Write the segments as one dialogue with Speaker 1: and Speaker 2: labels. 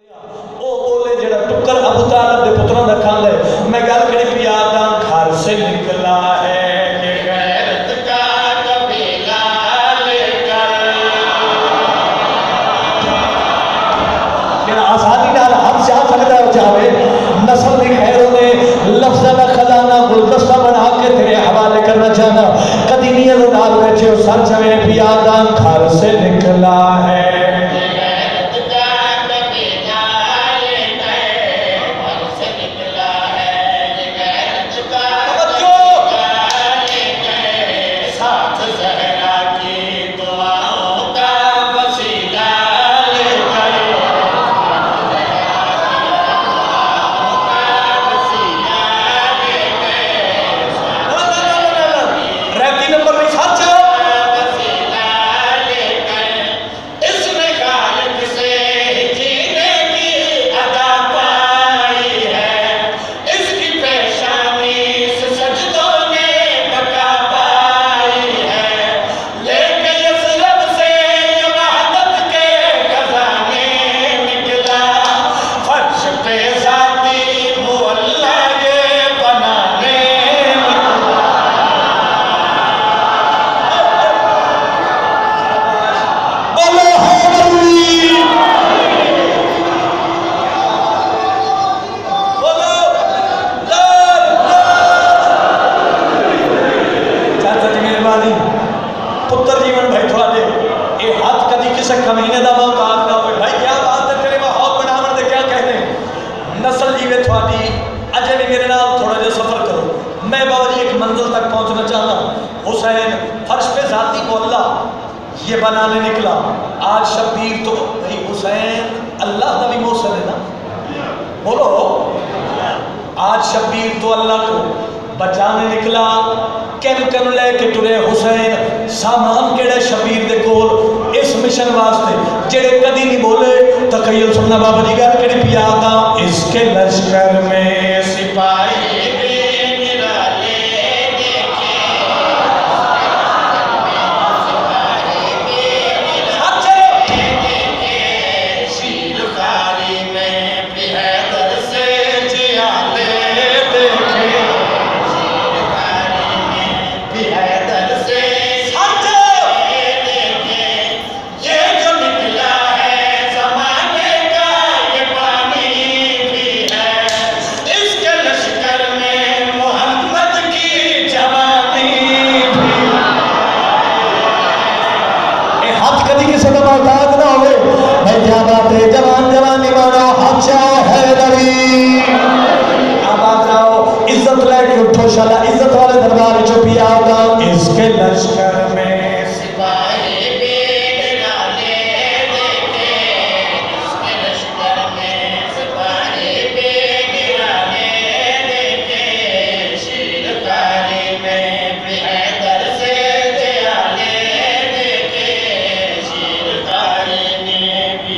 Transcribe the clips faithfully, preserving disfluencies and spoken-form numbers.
Speaker 1: ओ बोले जेड़ा टुकर अबू तालिब दे पुत्रां दा खांदा है, मैं गल करी पियादा घर से निकला है ये गैरत का कबीला लेकर। जेड़ा आसानी नाल हम जा सकदा हो जावे, नस्ल दी खैर होवे, लफ्ज़ां दा खजाना गुलदस्ता बना के तेरे हवाले करना चाहना, कदी नीयत नाल बैठे सर जवे पियादा घर से निकला है। ये बनाने निकला आज शब्बीर तो भाई हुसैन अल्लाह का भी मौसम है ना, बोलो आज शब्बीर तो अल्लाह को बचाने निकला। किन किन लेके टुरे हुसैन, सामान केड़ा शब्बीर दे कोल इस मिशन वास्ते जेड़े कदी नहीं बोले। तखय्युल सुनना बाबा जी गल केड़ी पियादा, इसके लश्कर में सिपाही जवान जवानी मानो अच्छा है नबी। अब आ जाओ इज्जत लेके उठो शाला इज्जत वाले दरबार चो पिया होगा। इसके लश्कर में सिपाही भी निराले देखे, इसके लश्कर में सिपाही भी निराले देखे, शीरकारी में भी हैदर से जयाले देखे, शीरकारी में भी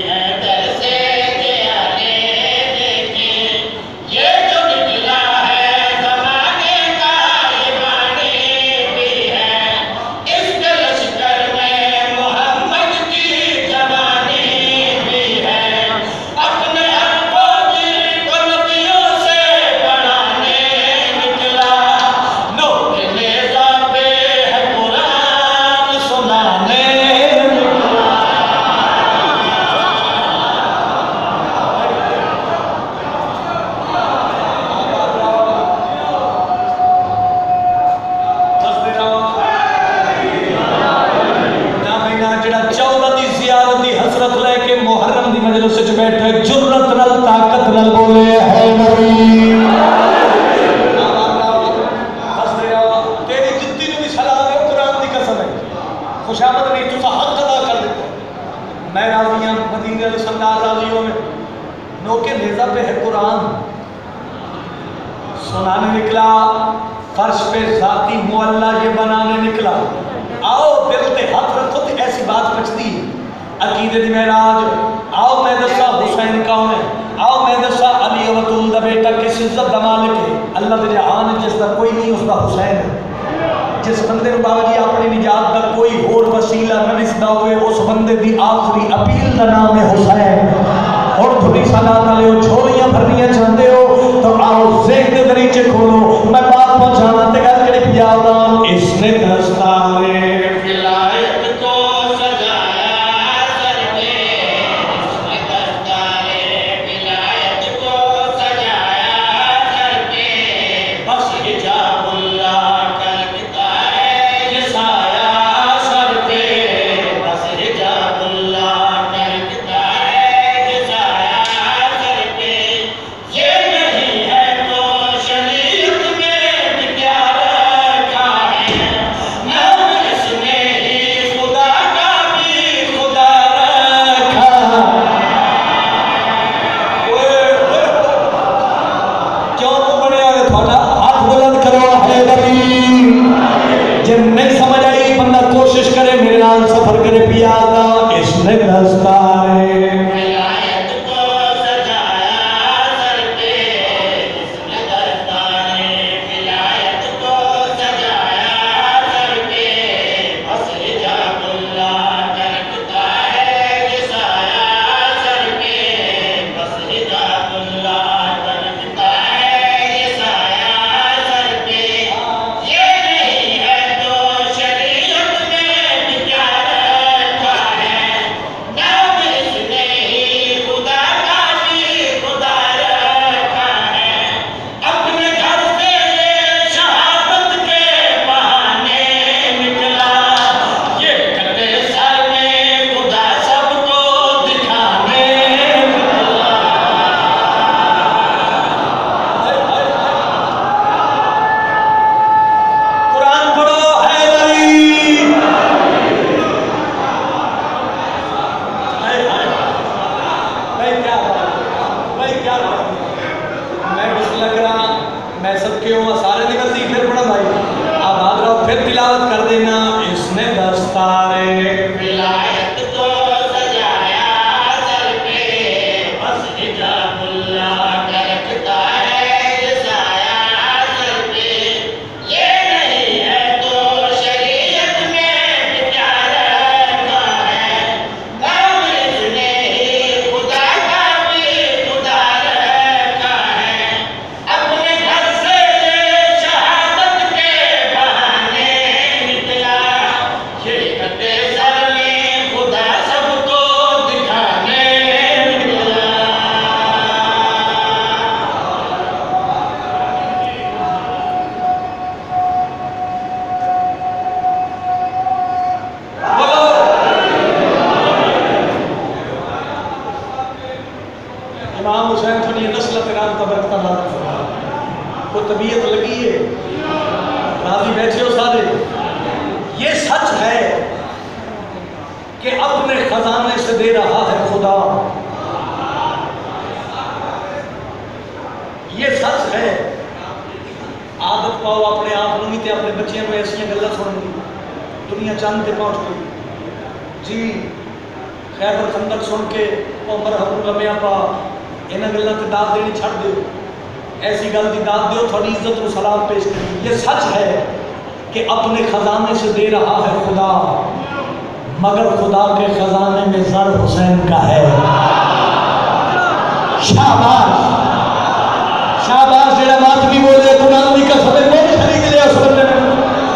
Speaker 1: बैठे जुर्रत नल ताकत नल बोले है नबी। तेरी जिद्दी भी सलाम है, कुरान की कसम है, खुशामद नहीं तुसा हक अदा कर देते। मैं राजी हूं, मदीने वाले सरदार राजी हो में नोके नेजा पे है कुरान सुनाने निकला, फर्श पे जाती मुअल्ला ये बनाने निकला। आओ दिल पे हाथ रखो तो ऐसी बात बचती है अकीदे दी महराज। आओ मैं दसा हुसैन कौन है, आओ मैं दसा अली वतूल दा बेटा किस इज्जत दा मालिक है। अल्लाह दे जहान जिसका कोई नहीं उसका हुसैन है। जिस बंदे को बाबा जी अपनी निजात का कोई होर वसीला न दिसदा होवे, उस बंदे दी आखिरी अपील का नाम है हुसैन। और थोड़ी सा इमाम हुसैन थोड़ी नस्ल तिरान तबरकता नाज़िल फरमा। को तबीयत लगी है, राजी बैठे हो सारे। ये सच है कि अपने खजाने से दे रहा है खुदा, ये सच है। आदत पाओ अपने आप में ते अपने बच्चों में ऐसी गल्लां सुननी, दुनिया चंद पे पहुंच गई जी। खैबर खंदक सुन के उमर हबू लम्या पा इन्हां गल्लां ते दाद देनी छड़ दो, ऐसी गल की दाद दो थोड़ी इज्जत को सलाम पेश करें। ये सच है कि अपने खजाने से दे रहा है खुदा, मगर खुदा के खजाने में जर हुसैन का है। शाबाश शाबाश, जेड़ा मातमी बोले कुरान की कसम मोल खरीद लिया उस बंदे ने।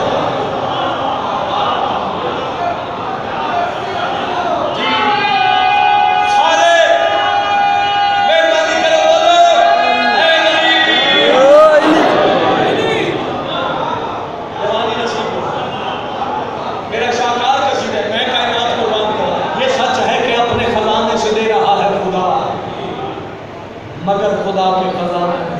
Speaker 1: मगर खुदा के खजाने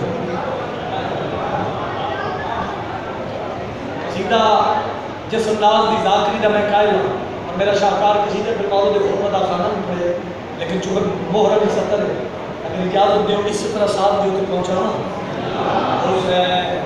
Speaker 1: सीधा जिस अंदाज की जाकरी का मैं कायल और मेरा शाहकार किसी ने फिर मौलूद हुकूमत खाना नहीं पड़े, लेकिन चूंकि मोहरा भी सतर है, अगर इजाजत दो इसी तरह साथ दो तो पहुँचाना हुसैन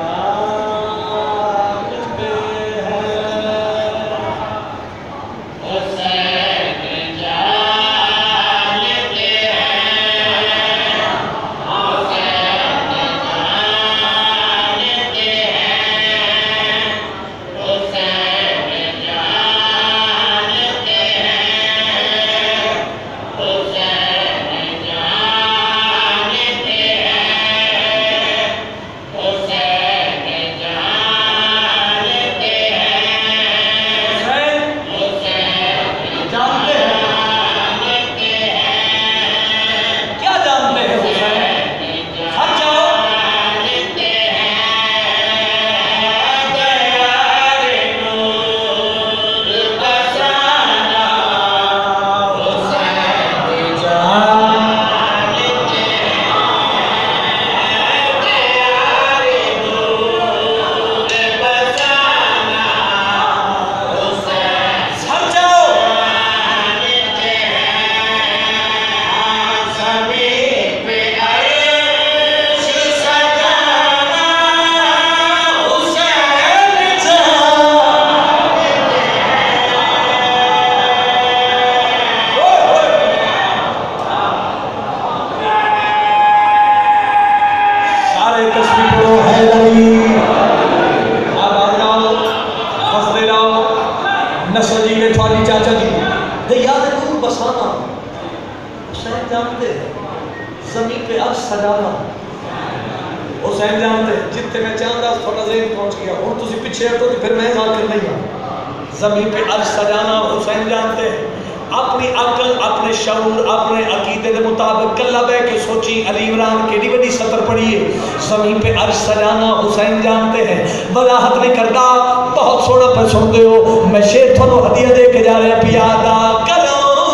Speaker 1: हुसैन जानते जितने मैं चाहता थोड़ा ज़हन पहुँच गया हूँ तुम पिछे हटो तो फिर मैं जाकर नहीं हाँ ज़मीन पे अर्श सजाना हुसैन जानते हैं। अपनी अकल अपने शऊर अपने अकीदे के मुताबिक कल्ला बह के सोची अली इमरान केडी बड़ी सतर पड़ी है ज़मीन पे अर्श सजाना हुसैन जानते हैं। वजाहत नहीं करता बहुत सोना पर सुनते हो मैं शेर थोड़ा हदिया दे के जा रहा पियादा करो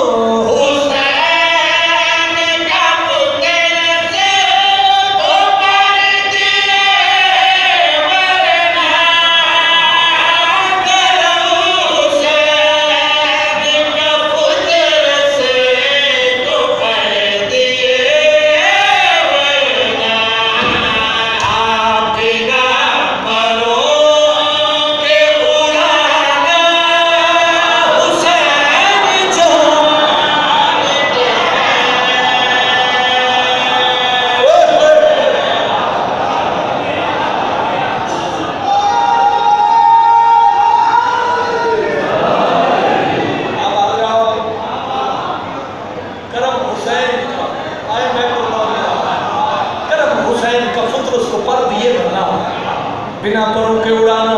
Speaker 1: बिना परों के उड़ाना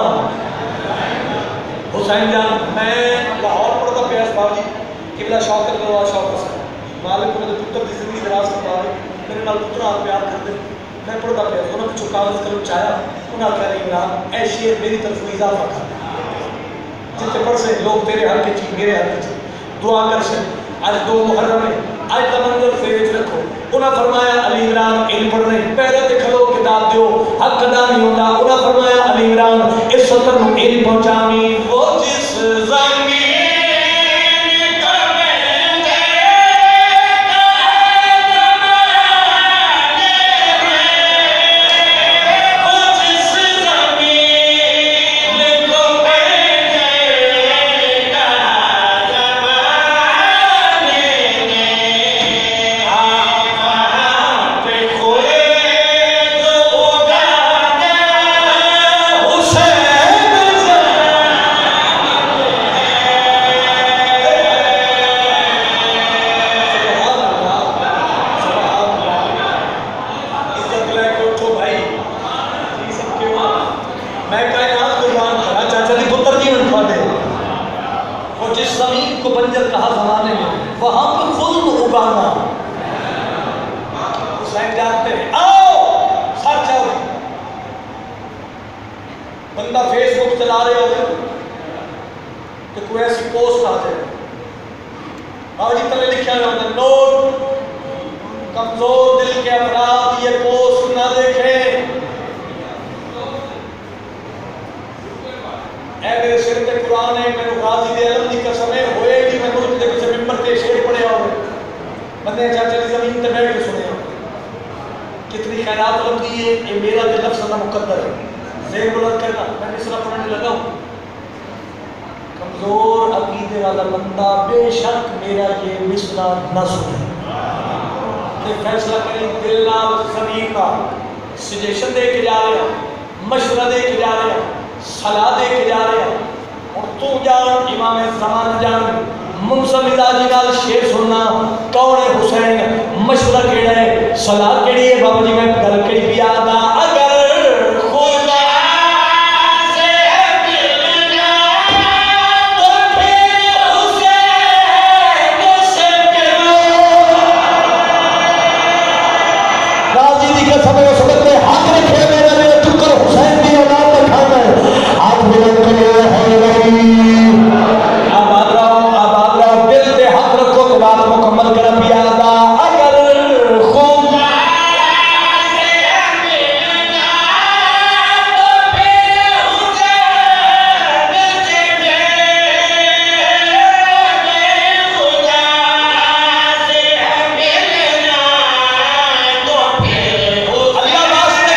Speaker 1: हुसैन जान मैं लाहौर पढ़ता प्यास बाबी किबला शौकत नवाज शौकत मालिक मेरे पुत्र की जिंदगी दराज करवा मेरे नाल पुत्र आप प्यार करते मैं पढ़ता प्यास उन्होंने पिछू कागज कलम चाया उन्हें कह रही इमरान ऐ शेर मेरी तरफ इजाफा कर जितने पढ़ से लोग तेरे हर के चीज मेरे हर के चीज दुआ कर से आज दो मुहर्रम है आज का मंजर फेरे रखो उन्हें पुत्र नूं एल पहुंचावी वो जिस जमीन को बंजर कहा जमाने में वहां पर खुद उगाना। हुसैन जानते हैं, आओ सर जाओ। बंदा फेसबुक चला रहे हो तो कोई ऐसी पोस्ट आ जाए, बाबूजी तले लिखा होता है नोट, कमजोर दिल के अफराद ये पोस्ट ना देखें। ऐ मेरे सिर पे कुरान है, मैंने गाजी दे आलम दी कसम है होए कि मैं मुल्क दे किसी मिंबर ते शेर पढ़े हो बंदे चाचा दी जमीन ते बैठ के सुने। कितनी खैरात लगती है, ये मेरा दिल नफ्स ना मुकद्दर है। ज़ेर बुलंद करना, मैं मिसरा पढ़ने लगा हूं। कमजोर अकीदे वाला बंदा बेशक मेरा ये मिसरा न सुने, ते फैसला करें दिल नाल ज़मीन का। सजेशन दे के जा रहे हैं, मशवरा दे के जा रहे हैं, सलाह दे के जा रहे हैं। और तू जान इमाम ज़मान जान मुंसम मिजाजी नाल शेर सुनना कौन है हुसैन, मशवरा केड़ा है, सलाह केड़ी है। बाबा जी मैं गल केड़ी भी आदा अगर खुदा से मिलना तो फिर हुसैन से मिलो। गाजी दी कसम है उस बंदे हाथ रखे मेरे मेरे टुकर हुसैन दी औलाद का खाना है। हाथ बुलंद करो है आबाद रहो, आबाद रहो, दिल पे हाथ रखो तो बात मुकम्मल कर पियादा अगर खुदा से मिलना तो फिर हुसैन से मिलो। खुदा से मिलना तो फिर अल्लाह वास्ते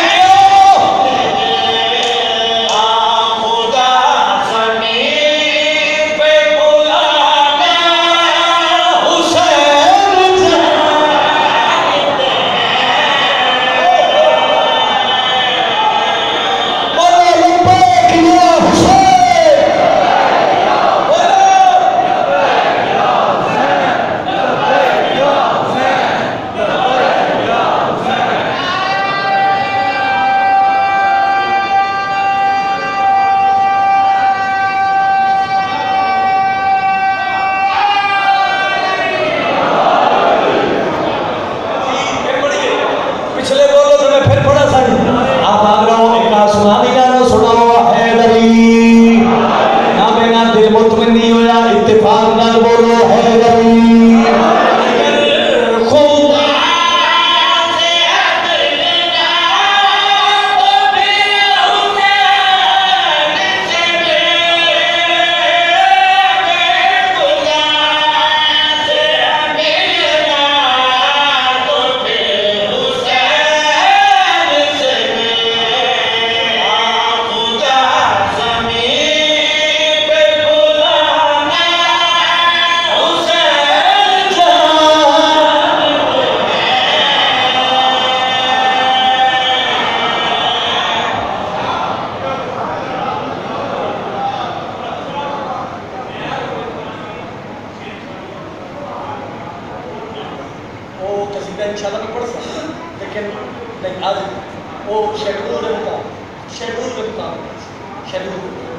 Speaker 1: इंशाल्लाह मैं पढ़ सकता, लेकिन लाइक आज वो शेड्यूल में होता शेड्यूल में होता शेड्यूल